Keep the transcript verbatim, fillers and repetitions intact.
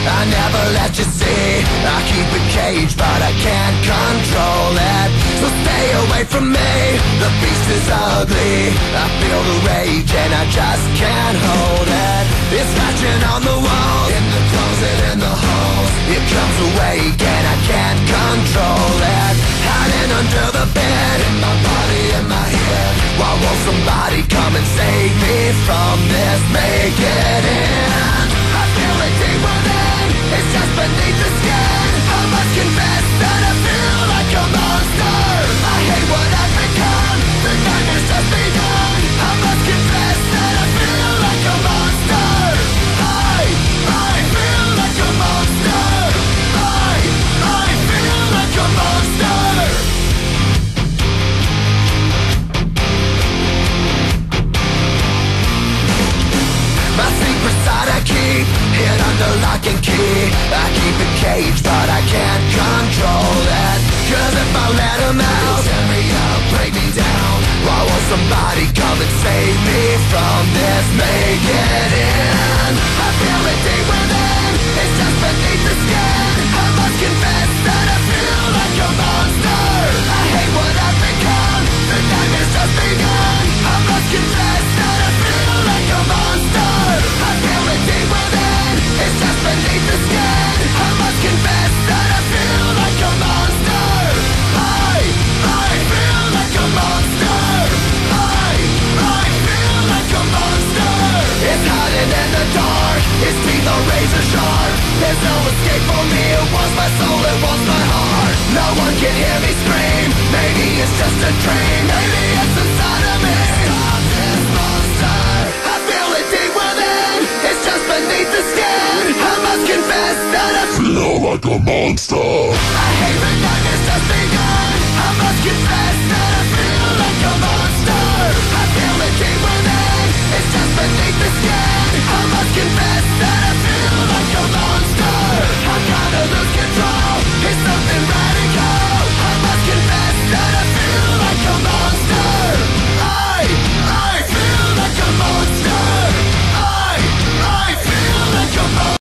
I never let you see. I keep it caged, but I can't control it. So stay away from me, the beast is ugly. I feel the rage and I just can't hold it. It's scratching on the walls, in the closet, in the halls. It comes awake and I can't control it. Hiding under the bed, in my body, in my head. Why won't somebody come and save me from this? Make it end. I feel it deep within, it's just beneath the skin. I must confess that I feel like a monster. I hate what I've become, the nightmare's just begun. I must confess that I feel like a monster. I, I feel like a monster. I, I feel like a monster. My secret side I keep hid under lock and key. I keep it caged, but I can't control it. Cause if I let him out, he'll tear me up, break me down. Why won't somebody come and save me from this? Make it end. I feel it deep within, it's just beneath the skin. I must confess that I feel like a monster. I hate what I've become, the nightmare's just begun. I must confess that I feel like a monster. I feel it deep within, it's just beneath the skin. I must confess that I feel like a monster. I, I feel like a monster. I, I feel like a monster. It's hiding in the dark, its teeth are razor sharp. There's no escape for me, it wants my soul, it wants my heart. No one can hear me scream, maybe it's just a dream. Maybe it's inside of me. Stop this monster. I feel it deep within, it's just beneath the skin. I must confess that I feel like a monster. I hate the nightmare's just begun. I must confess